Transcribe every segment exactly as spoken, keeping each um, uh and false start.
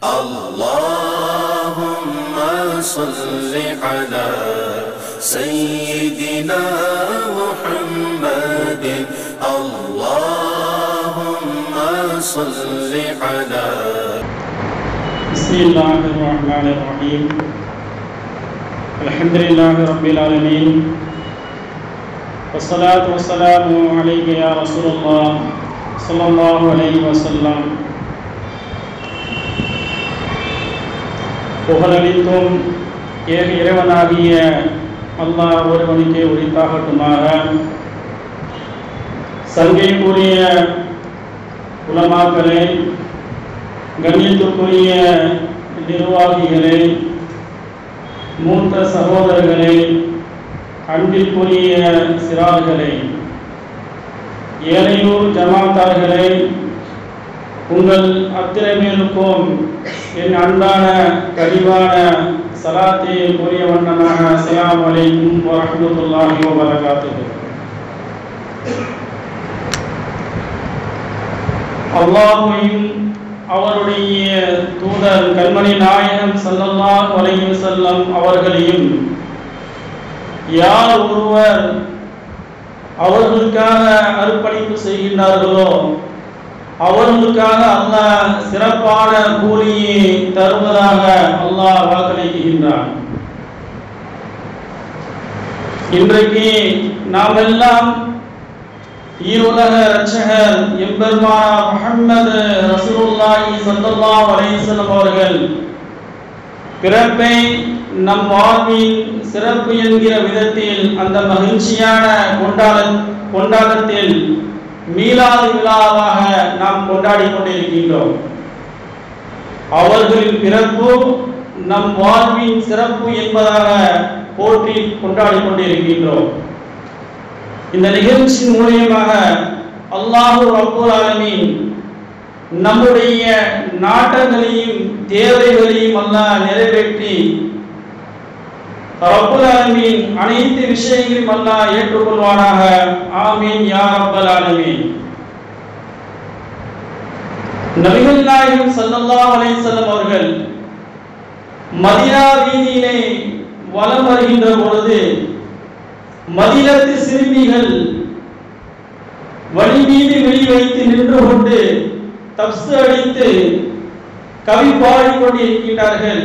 اللهم صل على سيدنا محمد اللهم صل على. بسم الله الرحمن الرحيم. الحمد لله رب العالمين والصلاة والسلام عليك يا رسول الله صلى الله عليه وسلم. புகழளித்தும் ஏக இறைவனாகிய அல்லாஹ் ஒருவனுக்கே உரித்தாகட்டுமாக. சங்கைக்குரிய உலமாக்களே, கண்ணியத்துக்குரிய நிர்வாகிகளே, மூத்த சகோதரர்களே, அன்பிற்குரிய சிறார்களே, ஏனையூர் ஜமாத்தார்களே, உங்கள் அத்தனை பேருக்கும் என் அன்பான கனிவான சலாத்தை கூறிய வண்ணமாக அஸ்ஸலாமு அலைக்கும் வரஹ்மத்துல்லாஹி வபரகாத்துஹு. அல்லாஹ்வையும் அவருடைய தூதர் கண்மணி நாயகம் ஸல்லல்லாஹு அலைஹி வஸல்லம் அவர்களையும் யார் ஒருவர் அவர்களுக்காக அர்ப்பணிப்பு செய்கின்றார்களோ அவர்களுக்காக அல்லாஹ் சிறப்பான கூலியை தருவதாக அல்லாஹ் வாக்களிக்கின்றான். இன்றைக்கு நாம் எல்லாம் ஈருலக இரட்சகர் எம்பெருமானார் முஹம்மது ரசூலுல்லாஹி ஸல்லல்லாஹு அலைஹி வஸல்லம் அவர்கள் பிறப்பை நம் வாழ்வின் சிறப்பு என்கிற விதத்தில் அந்த மகிழ்ச்சியான கொண்டாட கொண்டாட்டத்தில் மீலாது விழாவாக நாம் கொண்டாடி கொண்டிருக்கின்றோம். அவர்களின் பிறப்பு நம் வாழ்வின் சிறப்பு என்பதாக போற்றி கொண்டாடி கொண்டிருக்கின்றோம். இந்த நிகழ்ச்சி மூலியமாக அல்லாஹ் ரப்பல் ஆலமீன் நம்முடைய நாட்டங்களையும் தேவைகளையும் அல்லாஹ் நிறைவேற்றி ரப்பல் ஆலமீன் அனைத்து விஷயங்களையும் அல்லாஹ் ஏற்றுக்கொள்வானாக. ஆமீன் யா ரப்பல் ஆலமீன். நபிகள் நாயகம் ஸல்லல்லாஹு அலைஹி வஸல்லம் அவர்கள் மதீனா வீதியிலே வலம் வருகின்ற பொழுது மதீனத்து சிறுமிகள் வழி மீது வெளி வைத்து நின்று கொண்டு தப்சு அடித்து கவி பாடிக்கொண்டிருக்கிறார்கள்.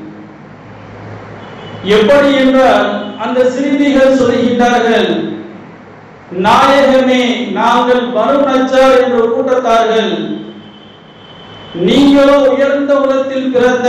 எப்படி என்றால் அந்த சிறுமிகள் சொல்கின்றார்கள், நாயகமே, நாங்கள் பனு நஜ்ஜார் என்ற கூட்டத்தார்கள், நீங்களோ உயர்ந்த உலகத்தில் பிறந்த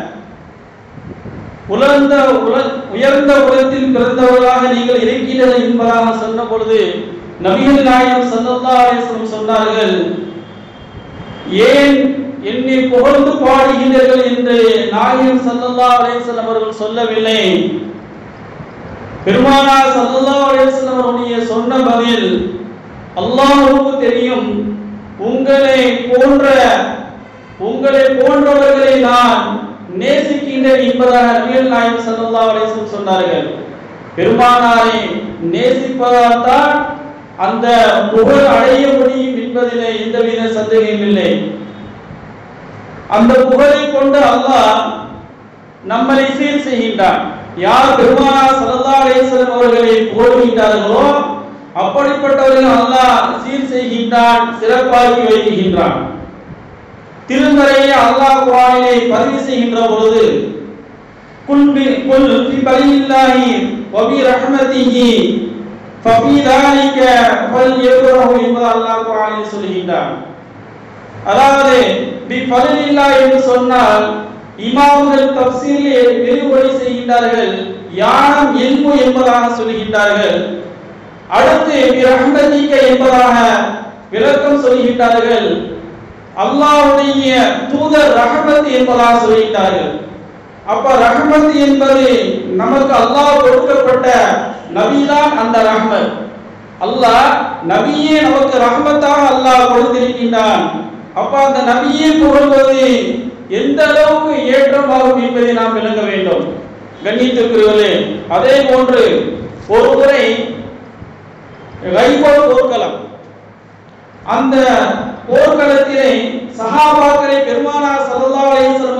உலர்ந்த உயர்ந்த உலகத்தில் பிறந்தவர்களாக நீங்கள் இருக்கிறீர்கள் என்பதாக சொன்ன பொழுது நபிகள் நாயகம் ஸல்லல்லாஹு அலைஹி வஸல்லம் சொன்னார்கள், ஏன் என்னை புகழ்ந்து பாடுகிறீர்கள் என்று நாயகம் ஸல்லல்லாஹு அலைஹி வஸல்லம் அவர்கள் சொல்லவில்லை. பெருமானார் ஸல்லல்லாஹு அலைஹி வஸல்லம் அவருடைய சொன்ன பதில், அல்லாஹ்வுக்கு தெரியும், உங்களை போன்ற உங்களை போன்றவர்களை நான் நேசிக்கின்றேன் என்பதாக நபிகள் நாயகம் ஸல்லல்லாஹு அலைஹி வஸல்லம் சொன்னார்கள். பெருமானாரை நேசிப்பதால் தான் அந்த புகழ் அடைய முடியும் என்பதிலே எந்தவித சந்தேகமும் இல்லை. அந்த புகழை கொண்டு அல்லாஹ் நம்மை சீர் செய்கின்றான். யார் பெருமானார் ஸல்லல்லாஹு அலைஹி வஸல்லம் அவர்களை புகழ்கின்றார்களோ அப்படிப்பட்டவர்கள் அல்லாஹ் சீர் செய்கின்றான், சிறப்பாக்கி வைக்கின்றான். திருமறையை அல்லாஹ் குர்ஆனிலே பதிவு செய்கின்ற பொழுது குல் பி குல் ஃபி பலில்லாஹி வ பி ரஹ்மத்திஹி ஃபபி ذلك ஃபல்யஃப்ரஹு என்று அல்லாஹ் குர்ஆனிலே சொல்கின்றான். அதாவது பி பலில்லாஹி என்று சொன்னால் இமாம்கள் தஃசீரிலே விரிவுரை செய்கின்றார்கள், யானம் இல்மு என்பதாக சொல்கின்றார்கள். அடுத்து பி ரஹ்மத்திக என்பதாக விளக்கம் சொல்கின்றார்கள். அல்லாஹ்வுடைய தூதர் ரஹ்மத் என்பதாக சொல்கிறார்கள். அப்ப ரஹ்மத் என்பது நமக்கு அல்லாஹ் கொடுக்கப்பட்ட நபிதான் அந்த ரஹ்மத். அல்லாஹ் நபியே நமக்கு ரஹ்மத்தாக அல்லாஹ் கொடுத்திருக்கின்றான். அப்ப அந்த நபியை புகழ்வது எந்த அளவுக்கு ஏற்றமாகும் என்பதை நாம் விளங்க வேண்டும். கண்ணியத்திற்குரியவர்களே, அதே போன்று ஒரு முறை கைபர் போர்க்களம், அந்த போர்க்களத்திலே சஹாபாக்களை பெருமானார் ஸல்லல்லாஹு அலைஹி வஸல்லம்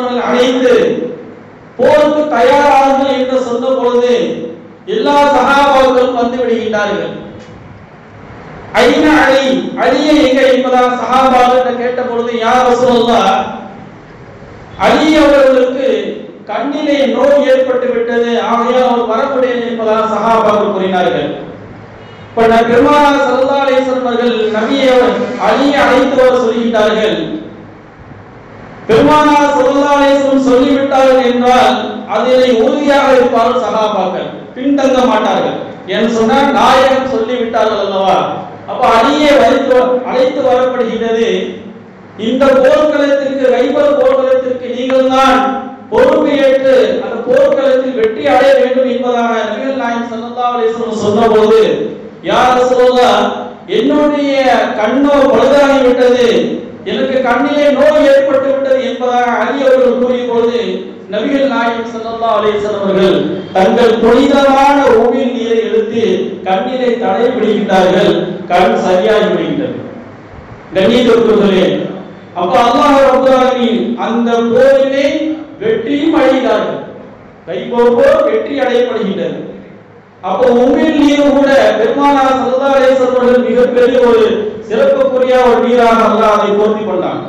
அழைத்து போருக்கு தயாராகுங்கள் என்று சொன்ன பொழுது எல்லா சஹாபாக்களும் வந்து விடுகின்றார்கள். ஐன அலி, அலியை எங்க என்பதாக சஹாபாக்கள் கேட்ட பொழுது யார் ரசூலுல்லாஹ், அலி அவர்களுக்கு கண்ணிலே நோய் ஏற்பட்டு விட்டது, ஆகையால் அவர் வரக்கூடியது என்பதாக சஹாபாக்கள் கூறினார்கள். இப்ப பெருமானார் ஸல்லல்லாஹு அலைஹி வஸல்லம் அவர்கள் நபியை அலியை அழைத்து வர சொல்கின்றார்கள். பெருமானார் ஸல்லல்லாஹு அலைஹி வஸல்லம் சொல்லிவிட்டார்கள் என்றால் அதிலே உறுதியாக இருப்பார்கள் சஹாபாக்கள், பின்தங்க மாட்டார்கள். என்று சொன்னால் நாயகம் சொல்லிவிட்டார்கள் அல்லவா. அப்ப அலியை அழைத்து அழைத்து வரப்படுகிறது. இந்த போர்க்களத்திற்கு, கைபர் போர்க்களத்திற்கு நீங்கள் தான் பொறுப்பு ஏற்று அந்த போர்க்களத்தில் வெற்றி அடைய வேண்டும் என்பதாக நபிகள் நாயகம் ஸல்லல்லாஹு அலைஹி வஸல்லம் சொன்னபோது, யா ரசூலுல்லாஹ், என்னுடைய கண்ணோ பழுதாகி விட்டது, எனக்கு கண்ணிலே நோய் ஏற்பட்டு விட்டது என்பதாக அலி அவர்கள் கூறிய பொழுது நபிகள் நாயகம் ஸல்லல்லாஹு அலைஹி வஸல்லம் அவர்கள் தங்கள் புனிதமான உமிழ் நீரை எடுத்து கண்ணிலே தடை விடுகின்றார்கள். கண் சரியாகி விடுகின்றது. கண்ணியத்திற்குரியவர்களே, அப்ப அல்லாஹ் ரப்பல் ஆலமீன் அந்த போரிலே வெற்றியும் அடைகிறார்கள். கைபோர் போர் வெற்றி அடையப்படுகின்றது. அப்போ உமிழ் நீர் கூட பெருமானார் ஸல்லல்லாஹு அலைஹி வஸல்லம் அவர்கள் மிகப்பெரிய ஒரு சிறப்புக்குரிய ஒரு நீராக அல்லாஹ் அதை போர்த்தி கொண்டான்.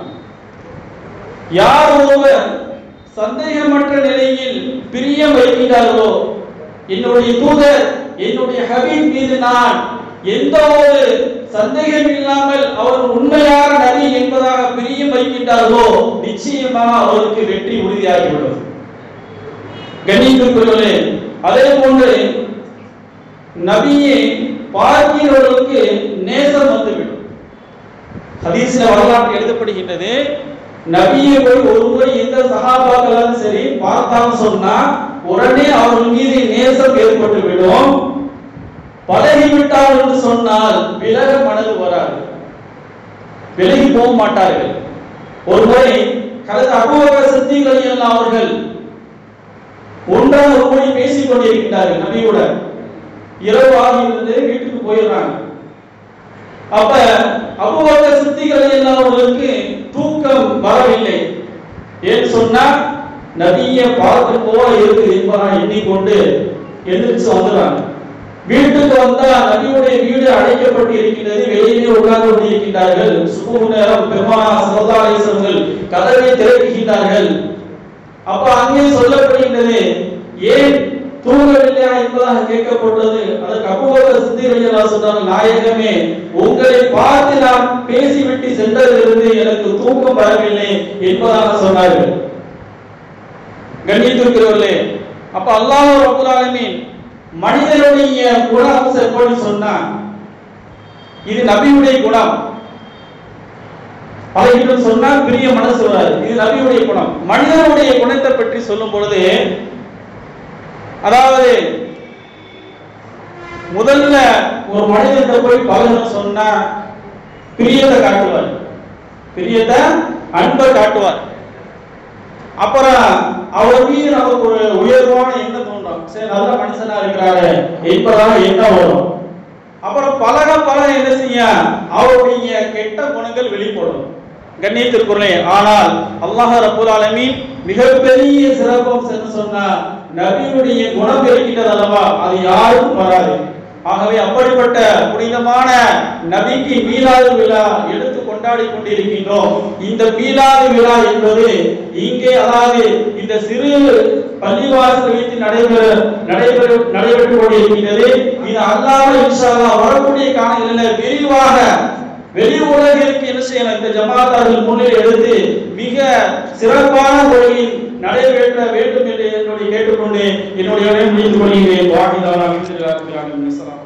யார் ஒருவர் சந்தேகமற்ற நிலையில் பிரியம் வைக்கிறார்களோ, என்னுடைய தூதர், என்னுடைய ஹபீப் மீது நான் எந்த ஒரு சந்தேகம் இல்லாமல் அவர் உண்மையான நபி என்பதாக பிரியம் வைக்கின்றார்களோ, நிச்சயமாக அவருக்கு வெற்றி உறுதியாகிவிடும். கண்ணியத்திற்குரியவர்களே, அதே போன்று நபியை பார்க்கிறவர்களுக்கு நேசம் வந்துவிடும். ஹதீஸ்ல வரலாற்று எழுதப்படுகின்றது, நபியை போய் ஒரு முறை எந்த சஹாபாக்களாலும் சரி பார்த்தாலும் சொன்னா உடனே அவர்கள் மீது நேசம் ஏற்பட்டு விடும். பழகிவிட்டார் என்று சொன்னால் விலக மனது வராது, விலகி போக மாட்டார்கள். ஒரு முறை கலந்து அபூபக்கர் சித்திக் ரலியல்லாஹு அவர்கள் ஒன்றாக கூடி பேசிக் கொண்டிருக்கிறார்கள். நபியோட இரவு ஆகியிருந்து வீட்டுக்கு போயிடுறாங்க. அப்ப அபூபக்கர் சித்திக் ரலியல்லாஹு அவர்களுக்கு தூக்கம் வரவில்லை. ஏன் சொன்னா நபியை பார்த்து போல இருக்குது என்பதாக எண்ணிக்கொண்டு எந்திரிச்சு வந்துடுறாங்க. வீட்டுக்கு வந்தா நபியுடைய வீடு அடைக்கப்பட்டு இருக்கிறது. வெளியிலே உட்கார்ந்து கொண்டிருக்கிறார்கள். சுபஹ் நேரம் பெருமானார் ஸல்லல்லாஹு அலைஹி வஸல்லம் கதவை திறக்குகின்றார்கள். அப்ப அங்கே சொல்லப்படுகின்றது, ஏன் தூங்கவில்லையா என்பதாக கேட்கப்பட்டது. அதற்கு அபூபக்கர் சித்திக் ரலியல்லாஹு சொன்னார்கள், நாயகமே, உங்களை பார்த்து நான் பேசிவிட்டு சென்றதிலிருந்து எனக்கு தூக்கம் வரவில்லை என்பதாக சொன்னார்கள். கண்ணியத்திற்குரியவர்களே, அப்ப அல்லாஹ் ரப்பல் ஆலமீன் மனிதனுடைய குணம் எப்படி சொன்னா, இது நபியுடைய குணம். பலகிட்டும் சொன்னா பிரிய மனசு வராது, இது நபியுடைய குணம். மனிதனுடைய குணத்தை பற்றி சொல்லும் பொழுது, அதாவது முதல்ல ஒரு மனிதத்தை போய் பலகணும் சொன்னா பிரியத்தை காட்டுவார், பிரியத்தை அன்பை காட்டுவார். அப்புறம் அவர் மீது நமக்கு ஒரு உயர்வான எண்ணம் தோன்றும், சரி நல்ல மனுஷனா இருக்கிறாரு என்பதாக எண்ணம் வரும். அப்புறம் பழக பழக என்ன செய்ய அவருடைய கெட்ட குணங்கள் வெளிப்படும். கண்ணியத்திற்குள்ளே, ஆனால் அல்லாஹ் ரப்பல் ஆலமீன் மிகப்பெரிய சிறப்பம் சென்று சொன்னா நபியுடைய குணம் இருக்கின்றது அல்லவா, அது யாருக்கும் வராது. ஆகவே அப்படிப்பட்ட புனிதமான நபிக்கு மீலாது விழா எடுத்து கொண்டாடி கொண்டிருக்கின்றோம். இந்த மீலாது விழா என்பது இங்கே, அதாவது இந்த சிறு பள்ளிவாசல் வைத்து நடைபெற நடைபெற நடைபெற்று கொண்டிருக்கின்றது. இது அல்லாஹ் இன்ஷா அல்லாஹ் வரக்கூடிய காலங்களில் விரிவாக வெளி உலகிற்கு என்ன செய்யணும், இந்த ஜமாத்தார்கள் முன்னிலை எடுத்து மிக சிறப்பான முறையில் நடைபெற்ற வேண்டும் என்று என்னுடைய கேட்டுக்கொண்டு என்னுடைய முடித்துக் கொள்கிறேன்.